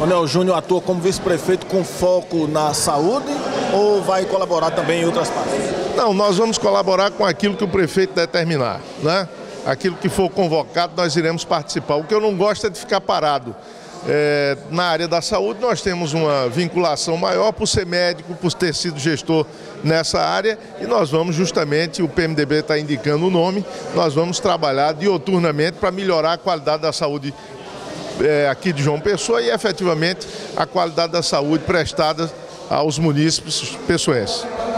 Ronel Júnior atua como vice-prefeito com foco na saúde ou vai colaborar também em outras partes? Não, nós vamos colaborar com aquilo que o prefeito determinar, né? Aquilo que for convocado, nós iremos participar. O que eu não gosto é de ficar parado. Na área da saúde, nós temos uma vinculação maior por ser médico, por ter sido gestor nessa área, e nós vamos justamente, o PMDB está indicando o nome, nós vamos trabalhar dioturnamente para melhorar a qualidade da saúde aqui de João Pessoa e efetivamente a qualidade da saúde prestada aos munícipes pessoenses.